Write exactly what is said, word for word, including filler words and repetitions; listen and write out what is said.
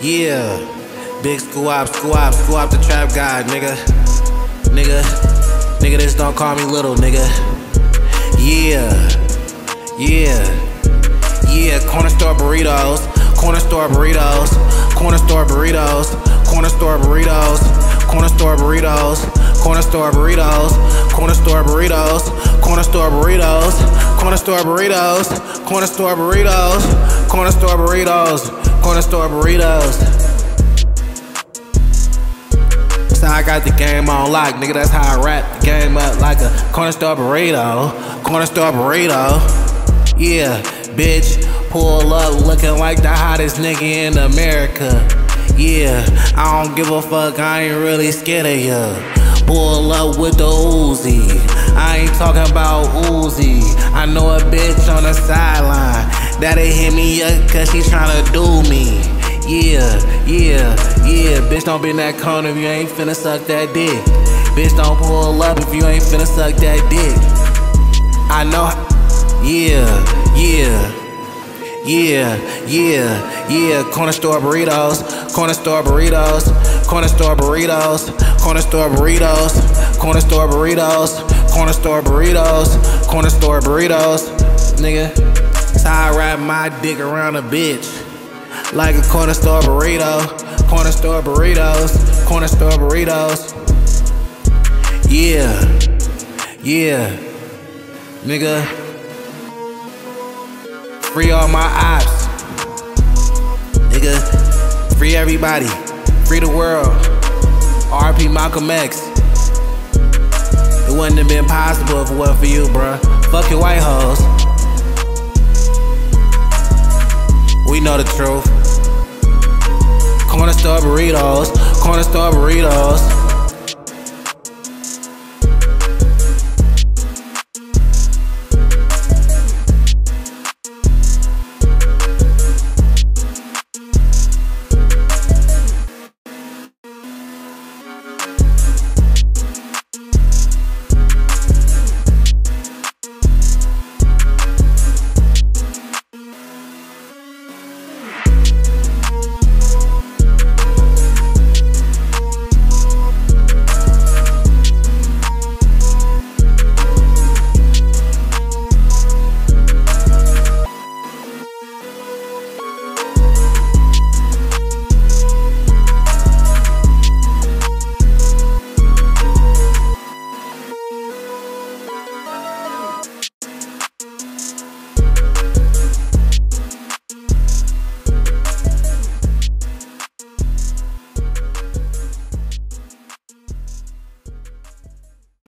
Yeah, big squab, squab, squab the trap guy, nigga. Nigga, nigga, this don't call me little, nigga. Yeah, yeah, yeah, corner store burritos, corner store burritos, corner store burritos, corner store burritos, corner store burritos, corner store burritos, corner store burritos, corner store burritos, corner store burritos, corner store burritos, corner store burritos, corner store burritos. That's how I got the game on lock, nigga. That's how I wrap the game up like a corner store burrito, corner store burrito. Yeah, bitch, pull up looking like the hottest nigga in America. Yeah, I don't give a fuck, I ain't really scared of ya. Pull up with the Uzi, I ain't talking about Uzi. I know a bitch on the sideline that'll hit me up cause she tryna do me. Yeah, yeah, yeah, bitch don't be in that corner if you ain't finna suck that dick. Bitch don't pull up if you ain't finna suck that dick. I know, yeah, yeah. Yeah, yeah, yeah, corner store burritos, corner store burritos, corner store burritos, corner store burritos, corner store burritos, corner store burritos, corner store burritos, nigga. That's how I wrap my dick around a bitch, like a corner store burrito, corner store burritos, corner store burritos. Yeah, yeah, nigga. Free all my ops, nigga. Free everybody, free the world. R I P Malcolm X. It wouldn't have been possible if it wasn't for you, bruh. Fuck your white hoes. We know the truth. Corner store burritos, corner store burritos.